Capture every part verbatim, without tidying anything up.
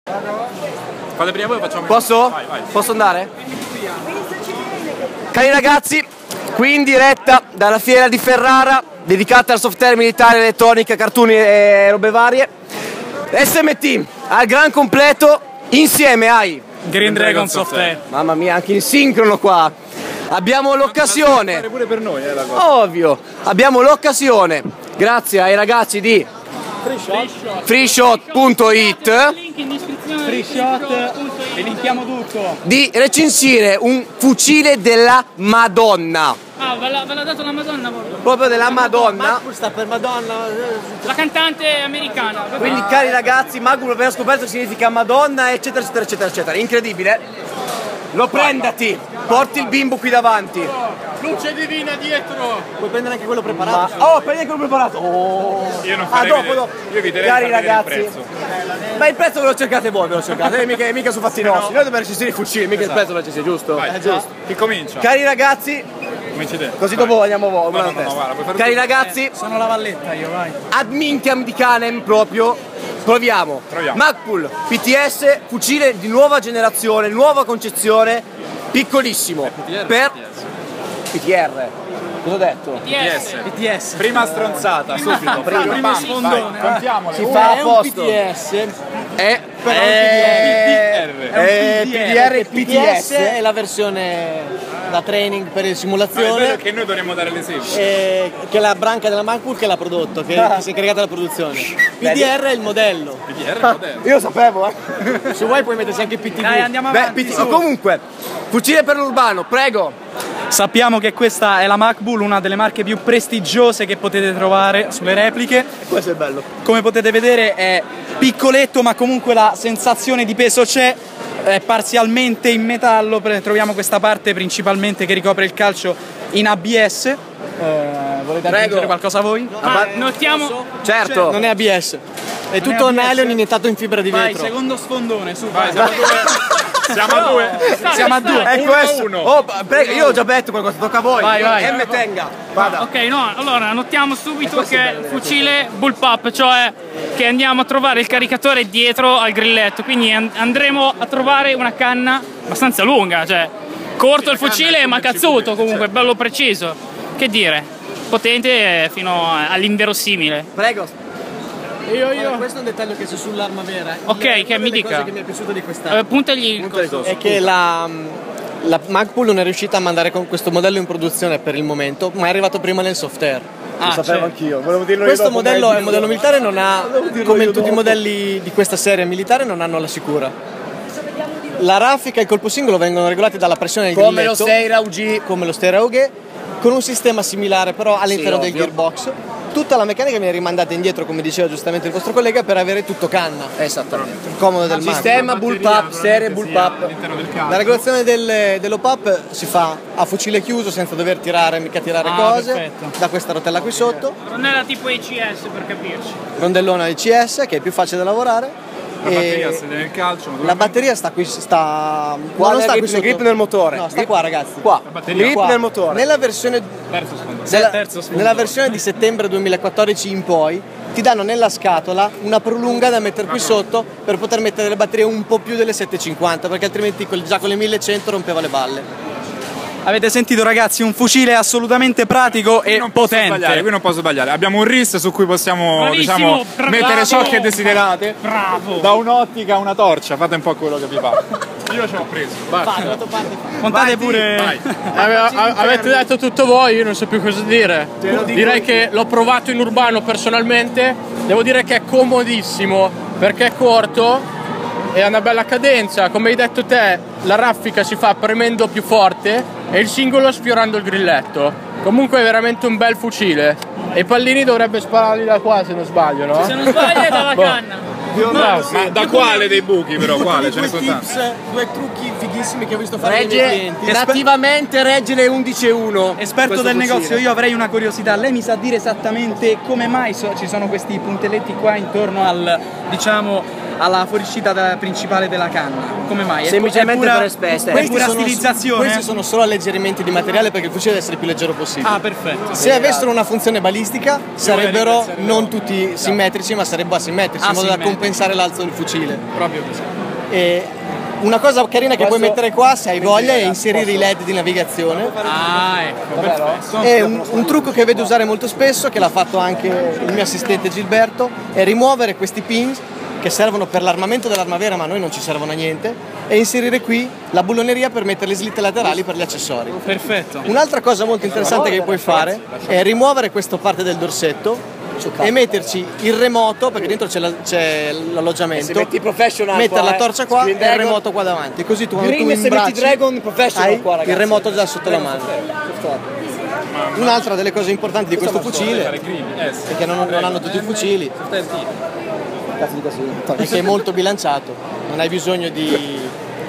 Fate prima voi, facciamo. Posso? Vai, vai. Posso andare? Cari ragazzi, qui in diretta dalla fiera di Ferrara, dedicata al software militare, elettronica, cartoni e robe varie. S M T al gran completo insieme ai Green Dragon Software. Mamma mia, anche in sincrono qua. Abbiamo l'occasione. Pure per noi, eh, la cosa. Ovvio, abbiamo l'occasione, grazie ai ragazzi di freeshot punto it, Freeshot e linkiamo tutto. di recensire un fucile della Madonna. Ah, ve l'ha dato la Madonna proprio. Proprio della Madonna. Sta per Madonna. La cantante americana. Quindi cari ragazzi, Magul abbiamo scoperto significa Madonna, eccetera eccetera eccetera eccetera. Incredibile. Lo prendati, porti il bimbo qui davanti. Luce divina dietro. Puoi prendere anche quello preparato. Ma, oh, prendi quello preparato. Oh. Io non Ah, farei dopo, vedere. dopo. Io eviterei Cari di far vedere ragazzi. il prezzo. Ma il prezzo ve lo cercate voi, ve lo cercate. Eh, mica, mica su fatti nostri. Noi dobbiamo recensire i fucili, mica Esatto. il prezzo lo recensire, giusto? Vai, Eh, giusto. Chi comincia? Cari ragazzi, Cominci te. così Vai. dopo andiamo voi. No, no, no, no, guarda, puoi fare Cari tu. ragazzi, Sono la valletta io, vai. ad minchiam di canem proprio, proviamo. Proviamo. Magpul P T S, fucile di nuova generazione, nuova concezione, piccolissimo. P T R, per P T S. P T R. Cosa ho detto? P T S. P T S. Prima stronzata, subito. prima. Prima sfondone. Contiamole. Si Uno, fa a È un posto. P T S. È P D R. è P D R e P P T T S S. è la versione da training per No, è simulazione. vero che noi dovremmo dare l'esempio. eh, che è la branca della Magpul che l'ha prodotto, che, che si è caricata la produzione. P D R è il modello. P D R è modello. Io lo sapevo, eh. Se vuoi puoi mettersi anche P T V. Dai, andiamo Beh, avanti. P T su. comunque, fucile per l'urbano, prego. Sappiamo che questa è la Magpul, una delle marche più prestigiose che potete trovare sulle repliche. Questo è bello. Come potete vedere è piccoletto, ma comunque la sensazione di peso c'è. È parzialmente in metallo, pre- troviamo questa parte principalmente che ricopre il calcio in A B S. Eh, volete Prego. aggiungere qualcosa voi? Ma notiamo. Certo. Non è A B S. È Non è tutto A B S? nylon iniettato in fibra di Vai, vetro. secondo sfondone, su. Vai, vai. siamo a due. Siamo a due. È Uno questo. a uno. Oh, prego, io ho già detto qualcosa, tocca a voi. Vai, vai. M tenga. Vada. Ok, no, allora notiamo subito che il fucile bullpup, cioè che andiamo a trovare il caricatore dietro al grilletto, quindi and- andremo a trovare una canna abbastanza lunga, cioè corto il fucile ma cazzuto comunque, bello preciso. Che dire, potente fino all'inverosimile. Prego. Io, io. Questo è un dettaglio che c'è sull'arma vera. Ok, Una che mi delle dica. cose che mi è piaciuto di quest'arma Eh, puntagli il coso. è che la, la Magpul non è riuscita a mandare con questo modello in produzione per il momento, ma è arrivato prima nel software. Lo sapevo anch'io, volevo dirlo io Questo dopo, modello ma è un modello militare, non ha, dirlo come io tutti dopo. i modelli di questa serie militare, non hanno la sicura. La raffica e il colpo singolo vengono regolati dalla pressione del Come lo grilletto, Seira U G. come lo Steira U G, con un sistema similare però all'interno del ovvio. gearbox. Tutta la meccanica viene rimandata indietro, come diceva giustamente il vostro collega, per avere tutto canna. Esattamente. Il comodo del Magpul. Sistema bullpup, serie bullpup. All'interno del La campo. regolazione del, dell'O P A P si fa a fucile chiuso senza dover tirare, mica tirare Ah, cose, perfetto. da questa rotella qui sotto, Non era tipo E C S per capirci. rondellona I C S che è più facile da lavorare. La e batteria sta nel calcio. la batteria sta qui, sta, Qua non sta grip, qui sotto. grip nel motore. No, sta qua ragazzi. Qua. batteria. Grip Qua. nel motore. Nella versione, Terzo sfondo. nella, terzo sfondo. nella versione di settembre duemilaquattordici in poi ti danno nella scatola una prolunga da mettere qui sotto per poter mettere le batterie un po' più delle settecentocinquanta, perché altrimenti col- già con le millecento rompeva le balle. Avete sentito ragazzi, un fucile assolutamente pratico e Qui non posso sbagliare, potente. qui non posso sbagliare. Abbiamo un R I S su cui possiamo Bravissimo, diciamo, bravo. mettere ciò che desiderate. Bravo. Da un'ottica a una torcia, fate un po' quello che vi pare. Io ce l'ho preso. Vai. Contate pure. Vai. Ave- avete detto tutto voi, io non so più cosa dire. Direi che l'ho provato in urbano personalmente, devo dire che è comodissimo perché è corto e ha una bella cadenza, come hai detto te la raffica si fa premendo più forte e il singolo sfiorando il grilletto. Comunque è veramente un bel fucile e i pallini dovrebbe spararli da qua se non sbaglio, no? Se non sbaglio è dalla canna. Bravo. Ma da quale dei buchi però? Quale? Ce ne due sono tanti. tips, due trucchi fighissimi che ho visto fare dai miei Regge, clienti. nativamente regge le undici e uno. Esperto questo del fucile. negozio, io avrei una curiosità. Lei mi sa dire esattamente come mai so- ci sono questi puntelletti qua intorno al, diciamo, alla fuoriuscita da- principale della canna. Come mai? È- Semplicemente è pura, per espeste. È Questi pura sono- stilizzazione? Questi sono solo alleggerimenti di materiale perché il fucile deve essere più leggero possibile. Ah, perfetto. Se avessero una funzione balistica sarebbero non tutti simmetrici ma sarebbero asimmetrici in modo da Asimmetrici. compensare l'alzo del fucile. Proprio così. E una cosa carina che puoi mettere qua se hai voglia è inserire i led di navigazione. Ah, ecco, perfetto. E un, un trucco che vedo usare molto spesso, che l'ha fatto anche il mio assistente Gilberto, è rimuovere questi pins che servono per l'armamento dell'armavera ma a noi non ci servono a niente e inserire qui la bulloneria per mettere le slitte laterali per gli accessori. Perfetto. Un'altra cosa molto interessante che puoi fare è rimuovere questa parte del dorsetto e metterci il remoto, perché dentro c'è, la- c'è l'alloggiamento, Se metti professional mettere qua, la eh, torcia qua Screen e il Dragon. remoto qua davanti, così tu quando Green tu e se metti imbracci Dragon Professional hai qua, ragazzi. il remoto già sotto la mano. Un'altra delle cose importanti di questo fucile è che non, non hanno tutti i fucili perché è molto bilanciato, non hai bisogno di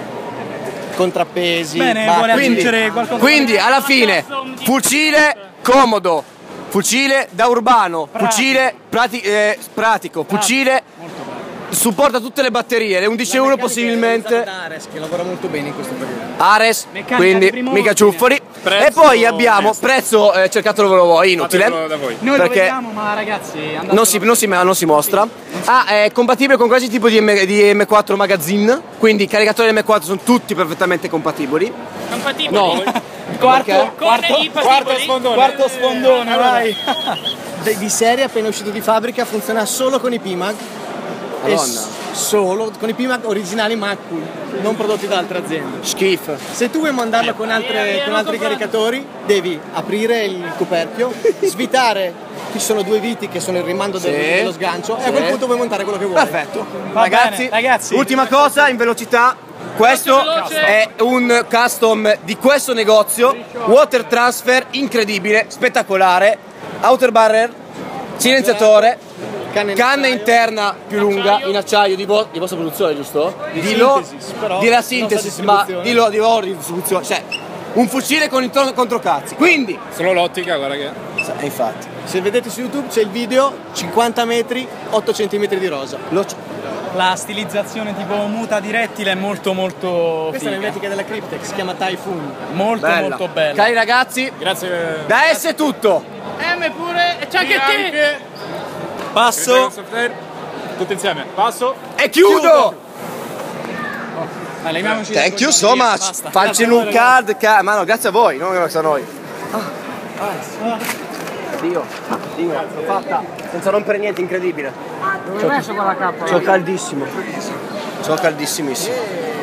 contrappesi. Bene, bacche. vuole Quindi, aggiungere qualcosa? quindi alla fine fucile comodo, fucile da urbano, fucile prati- eh, pratico, fucile supporta tutte le batterie, le undici euro Meccanica è possibilmente. usata da Ares, che lavora molto bene in questo periodo. Ares, Meccanica quindi di primo mica ordine. ciuffoli. Prezzo E poi abbiamo onesto. prezzo, eh, cercatelo voi, inutile. Fatelo da voi. Noi perché lo vediamo, ma ragazzi, andate Non si, non, si, non si mostra. Ah, è compatibile con qualsiasi tipo di, M, di M quattro Magazine, quindi i caricatori M quattro sono tutti perfettamente compatibili. Compatibili. No. quarto, Con quarto, i Quarto patiboli. sfondone. quarto sfondone, vai. De- di serie appena uscito di fabbrica funziona solo con i P M A G e Madonna. s- solo con i P M A G originali Macul, non prodotti da altre aziende. Schifo. Se tu vuoi mandarlo con, altre- con altri caricatori devi aprire il coperchio, svitare, ci sono due viti che sono il rimando del- Sì. dello sgancio Sì. e a quel punto puoi montare quello che vuoi. Perfetto. Va Ragazzi, bene, ragazzi. ultima cosa in velocità. Questo Veloce. è un custom di questo negozio. Water transfer incredibile, spettacolare. Outer barrier, silenziatore, Canna in canna acciaio. interna più lunga in acciaio di, vo- di vostra produzione, giusto? Di Dillo- Synthesis, però, di la nostra sintesi, ma distribuzione. dillo di loro di distribuzione. Cioè, un fucile con intorno contro cazzi. Quindi, Solo l'ottica, guarda che. eh, infatti, Se vedete su YouTube c'è il video cinquanta metri, otto centimetri di rosa. lo- La stilizzazione tipo muta di rettile è molto molto Questa è figa. l'emimetica della Cryptex, si chiama Typhoon. Molto bella. molto bella. Cari ragazzi, Grazie. da S è tutto. M pure. E c'è anche te. Passo. Tutti insieme. Passo. E chiudo. Dai, leviamoci le Thank you cose. so much. Basta. Facciano un card, ca- ma no, grazie a voi, non grazie a noi. Ah, Dio, Dio, l'ho fatta senza rompere niente, incredibile. Non ho messo con la cappa. C'ho caldissimo. C'ho caldissimissimo.